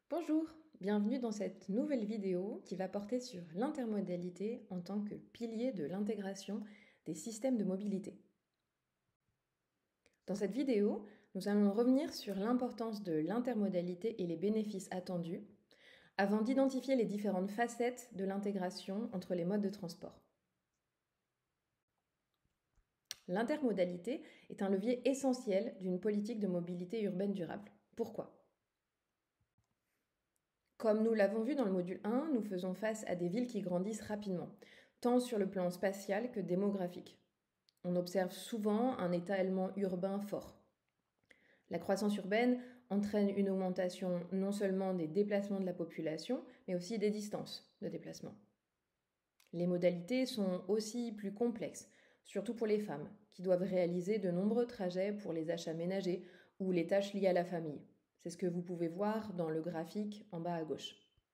Bonjour, bienvenue dans cette nouvelle vidéo qui va porter sur l'intermodalité en tant que pilier de l'intégration des systèmes de mobilité. Dans cette vidéo, nous allons revenir sur l'importance de l'intermodalité et les bénéfices attendus avant d'identifier les différentes facettes de l'intégration entre les modes de transport. L'intermodalité est un levier essentiel d'une politique de mobilité urbaine durable. Pourquoi ? Comme nous l'avons vu dans le module 1, nous faisons face à des villes qui grandissent rapidement, tant sur le plan spatial que démographique. On observe souvent un étalement urbain fort. La croissance urbaine entraîne une augmentation non seulement des déplacements de la population, mais aussi des distances de déplacement. Les modalités sont aussi plus complexes, surtout pour les femmes, qui doivent réaliser de nombreux trajets pour les achats ménagers ou les tâches liées à la famille. C'est ce que vous pouvez voir dans le graphique en bas à gauche.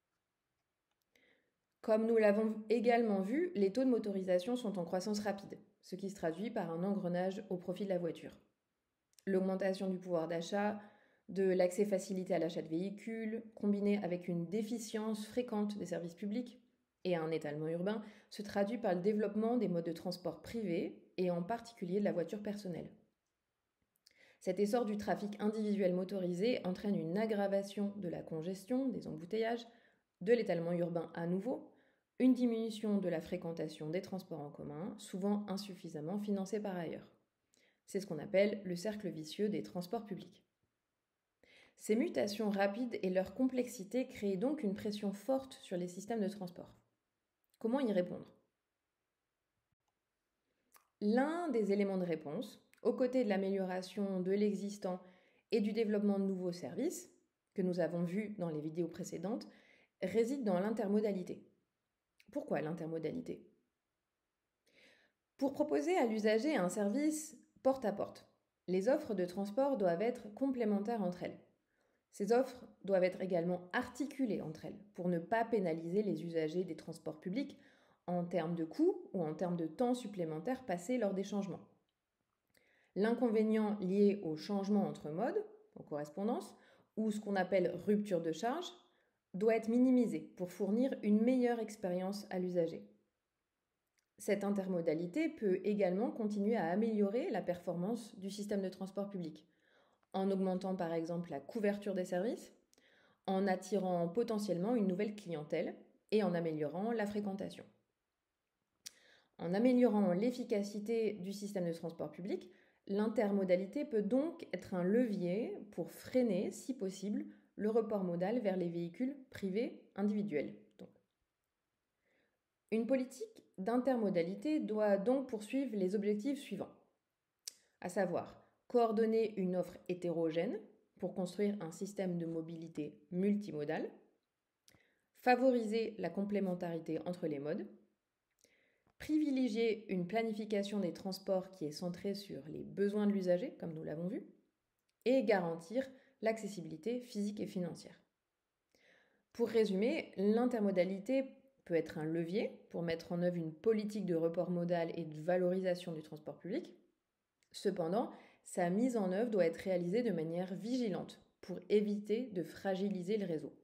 Comme nous l'avons également vu, les taux de motorisation sont en croissance rapide, ce qui se traduit par un engrenage au profit de la voiture. L'augmentation du pouvoir d'achat, de l'accès facilité à l'achat de véhicules, combinée avec une déficience fréquente des services publics et un étalement urbain, se traduit par le développement des modes de transport privés et en particulier de la voiture personnelle. Cet essor du trafic individuel motorisé entraîne une aggravation de la congestion, des embouteillages, de l'étalement urbain à nouveau, une diminution de la fréquentation des transports en commun, souvent insuffisamment financés par ailleurs. C'est ce qu'on appelle le cercle vicieux des transports publics. Ces mutations rapides et leur complexité créent donc une pression forte sur les systèmes de transport. Comment y répondre ? L'un des éléments de réponse, aux côtés de l'amélioration de l'existant et du développement de nouveaux services, que nous avons vus dans les vidéos précédentes, réside dans l'intermodalité. Pourquoi l'intermodalité ? Pour proposer à l'usager un service porte à porte, les offres de transport doivent être complémentaires entre elles. Ces offres doivent être également articulées entre elles pour ne pas pénaliser les usagers des transports publics en termes de coûts ou en termes de temps supplémentaire passé lors des changements. L'inconvénient lié au changement entre modes, en correspondance, ou ce qu'on appelle rupture de charge, doit être minimisé pour fournir une meilleure expérience à l'usager. Cette intermodalité peut également continuer à améliorer la performance du système de transport public, en augmentant par exemple la couverture des services, en attirant potentiellement une nouvelle clientèle et en améliorant la fréquentation. En améliorant l'efficacité du système de transport public, l'intermodalité peut donc être un levier pour freiner, si possible, le report modal vers les véhicules privés individuels. Une politique d'intermodalité doit donc poursuivre les objectifs suivants, à savoir coordonner une offre hétérogène pour construire un système de mobilité multimodal, favoriser la complémentarité entre les modes, privilégier une planification des transports qui est centrée sur les besoins de l'usager, comme nous l'avons vu, et garantir l'accessibilité physique et financière. Pour résumer, l'intermodalité peut être un levier pour mettre en œuvre une politique de report modal et de valorisation du transport public. Cependant, sa mise en œuvre doit être réalisée de manière vigilante pour éviter de fragiliser le réseau.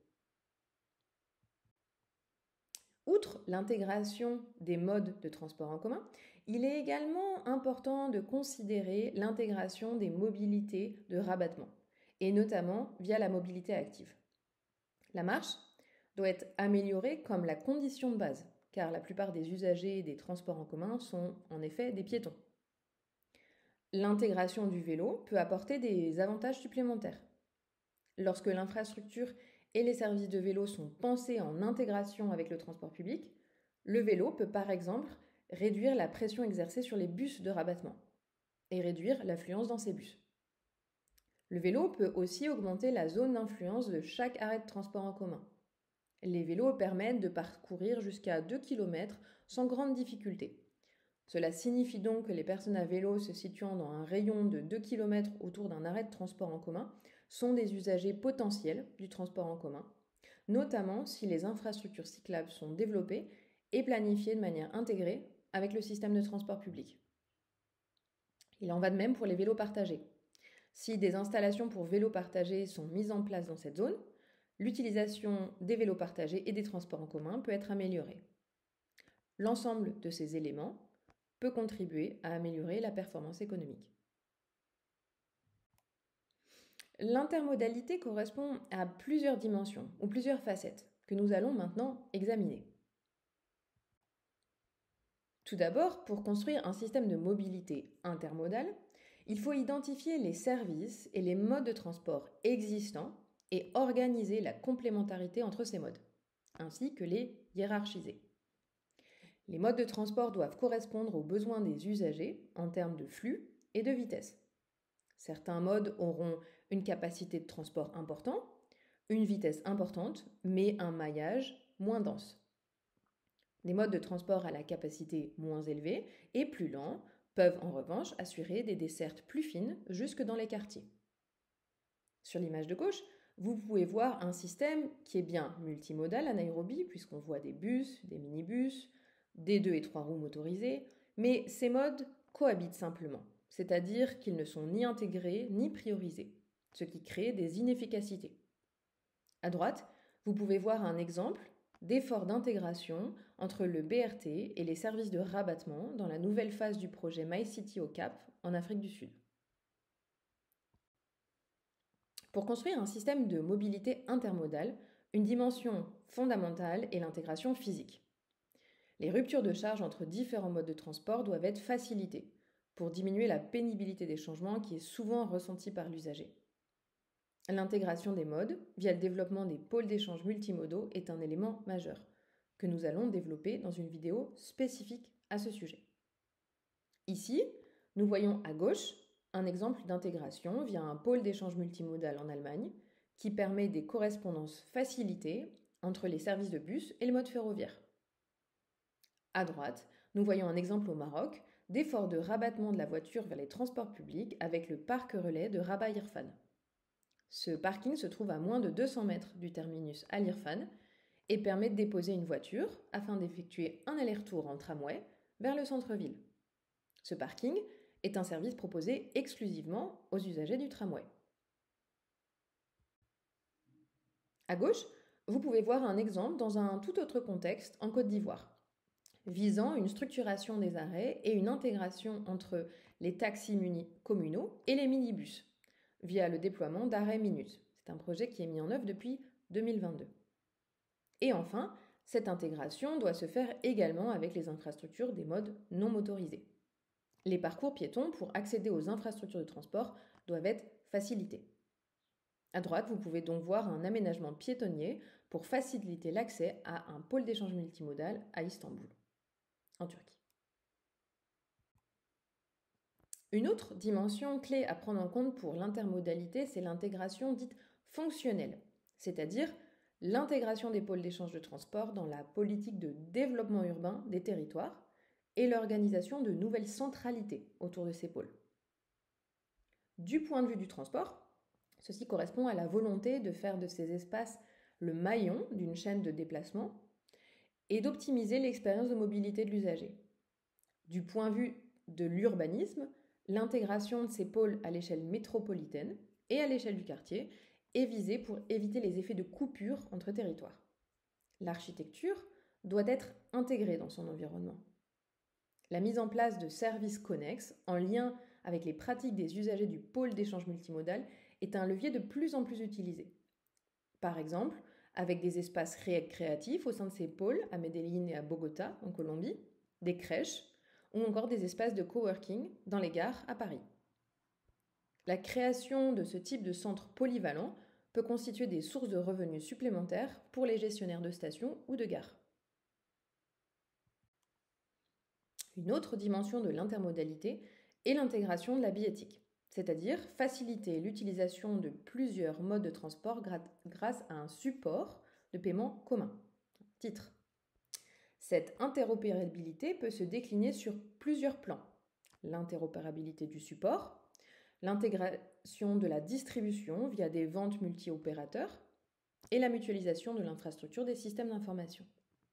Outre l'intégration des modes de transport en commun, il est également important de considérer l'intégration des mobilités de rabattement, et notamment via la mobilité active. La marche doit être améliorée comme la condition de base, car la plupart des usagers des transports en commun sont en effet des piétons. L'intégration du vélo peut apporter des avantages supplémentaires. Lorsque l'infrastructure et les services de vélo sont pensés en intégration avec le transport public, le vélo peut par exemple réduire la pression exercée sur les bus de rabattement et réduire l'affluence dans ces bus. Le vélo peut aussi augmenter la zone d'influence de chaque arrêt de transport en commun. Les vélos permettent de parcourir jusqu'à 2 km sans grande difficulté. Cela signifie donc que les personnes à vélo se situant dans un rayon de 2 km autour d'un arrêt de transport en commun sont des usagers potentiels du transport en commun, notamment si les infrastructures cyclables sont développées et planifiées de manière intégrée avec le système de transport public. Il en va de même pour les vélos partagés. Si des installations pour vélos partagés sont mises en place dans cette zone, l'utilisation des vélos partagés et des transports en commun peut être améliorée. L'ensemble de ces éléments peut contribuer à améliorer la performance économique. L'intermodalité correspond à plusieurs dimensions ou plusieurs facettes que nous allons maintenant examiner. Tout d'abord, pour construire un système de mobilité intermodale, il faut identifier les services et les modes de transport existants et organiser la complémentarité entre ces modes, ainsi que les hiérarchiser. Les modes de transport doivent correspondre aux besoins des usagers en termes de flux et de vitesse. Certains modes auront une capacité de transport importante, une vitesse importante, mais un maillage moins dense. Des modes de transport à la capacité moins élevée et plus lents peuvent en revanche assurer des dessertes plus fines jusque dans les quartiers. Sur l'image de gauche, vous pouvez voir un système qui est bien multimodal à Nairobi, puisqu'on voit des bus, des minibus, des 2 et 3 roues motorisées, mais ces modes cohabitent simplement, c'est-à-dire qu'ils ne sont ni intégrés ni priorisés, ce qui crée des inefficacités. À droite, vous pouvez voir un exemple d'effort d'intégration entre le BRT et les services de rabattement dans la nouvelle phase du projet MyCity au Cap en Afrique du Sud. Pour construire un système de mobilité intermodale, une dimension fondamentale est l'intégration physique. Les ruptures de charge entre différents modes de transport doivent être facilitées pour diminuer la pénibilité des changements qui est souvent ressentie par l'usager. L'intégration des modes via le développement des pôles d'échange multimodaux est un élément majeur que nous allons développer dans une vidéo spécifique à ce sujet. Ici, nous voyons à gauche un exemple d'intégration via un pôle d'échange multimodal en Allemagne qui permet des correspondances facilitées entre les services de bus et le mode ferroviaire. À droite, nous voyons un exemple au Maroc d'effort de rabattement de la voiture vers les transports publics avec le parc relais de Rabat Irfan. Ce parking se trouve à moins de 200 mètres du terminus Al Irfan et permet de déposer une voiture afin d'effectuer un aller-retour en tramway vers le centre-ville. Ce parking est un service proposé exclusivement aux usagers du tramway. À gauche, vous pouvez voir un exemple dans un tout autre contexte en Côte d'Ivoire, visant une structuration des arrêts et une intégration entre les taxis communaux et les minibus, via le déploiement d'arrêts minutes. C'est un projet qui est mis en œuvre depuis 2022. Et enfin, cette intégration doit se faire également avec les infrastructures des modes non motorisés. Les parcours piétons pour accéder aux infrastructures de transport doivent être facilités. À droite, vous pouvez donc voir un aménagement piétonnier pour faciliter l'accès à un pôle d'échange multimodal à Istanbul, en Turquie. Une autre dimension clé à prendre en compte pour l'intermodalité, c'est l'intégration dite fonctionnelle, c'est-à-dire l'intégration des pôles d'échange de transport dans la politique de développement urbain des territoires et l'organisation de nouvelles centralités autour de ces pôles. Du point de vue du transport, ceci correspond à la volonté de faire de ces espaces le maillon d'une chaîne de déplacement et d'optimiser l'expérience de mobilité de l'usager. Du point de vue de l'urbanisme, l'intégration de ces pôles à l'échelle métropolitaine et à l'échelle du quartier est visée pour éviter les effets de coupure entre territoires. L'architecture doit être intégrée dans son environnement. La mise en place de services connexes en lien avec les pratiques des usagers du pôle d'échange multimodal est un levier de plus en plus utilisé. Par exemple, avec des espaces créatifs au sein de ces pôles à Medellín et à Bogota, en Colombie, des crèches ou encore des espaces de coworking dans les gares à Paris. La création de ce type de centres polyvalents peut constituer des sources de revenus supplémentaires pour les gestionnaires de stations ou de gares. Une autre dimension de l'intermodalité est l'intégration de la billettique, c'est-à-dire faciliter l'utilisation de plusieurs modes de transport grâce à un support de paiement commun. Titre. Cette interopérabilité peut se décliner sur plusieurs plans. L'interopérabilité du support, l'intégration de la distribution via des ventes multi-opérateurs et la mutualisation de l'infrastructure des systèmes d'information.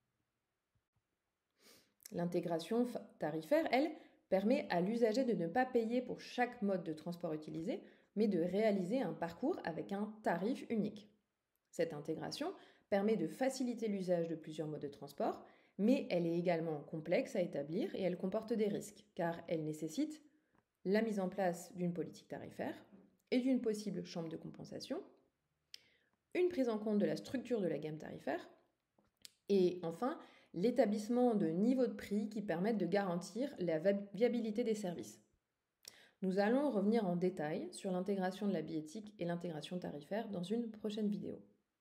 L'intégration tarifaire, elle, permet à l'usager de ne pas payer pour chaque mode de transport utilisé, mais de réaliser un parcours avec un tarif unique. Cette intégration permet de faciliter l'usage de plusieurs modes de transport, mais elle est également complexe à établir et elle comporte des risques, car elle nécessite la mise en place d'une politique tarifaire et d'une possible chambre de compensation, une prise en compte de la structure de la gamme tarifaire, et enfin l'établissement de niveaux de prix qui permettent de garantir la viabilité des services. Nous allons revenir en détail sur l'intégration de la billettique et l'intégration tarifaire dans une prochaine vidéo.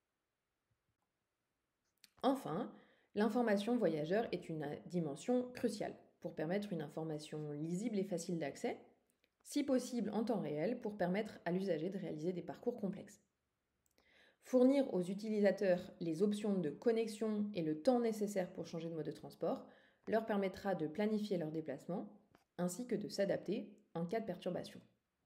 Enfin, l'information voyageur est une dimension cruciale pour permettre une information lisible et facile d'accès, si possible en temps réel pour permettre à l'usager de réaliser des parcours complexes. Fournir aux utilisateurs les options de connexion et le temps nécessaire pour changer de mode de transport leur permettra de planifier leurs déplacements ainsi que de s'adapter en cas de perturbation.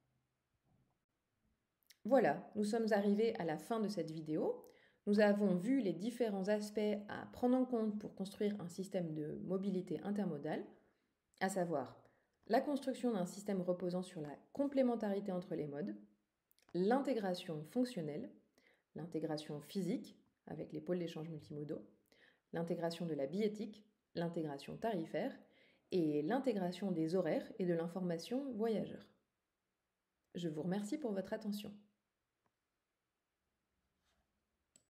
Voilà, nous sommes arrivés à la fin de cette vidéo. Nous avons vu les différents aspects à prendre en compte pour construire un système de mobilité intermodale, à savoir la construction d'un système reposant sur la complémentarité entre les modes, l'intégration fonctionnelle, l'intégration physique avec les pôles d'échange multimodaux, l'intégration de la billettique, l'intégration tarifaire et l'intégration des horaires et de l'information voyageur. Je vous remercie pour votre attention.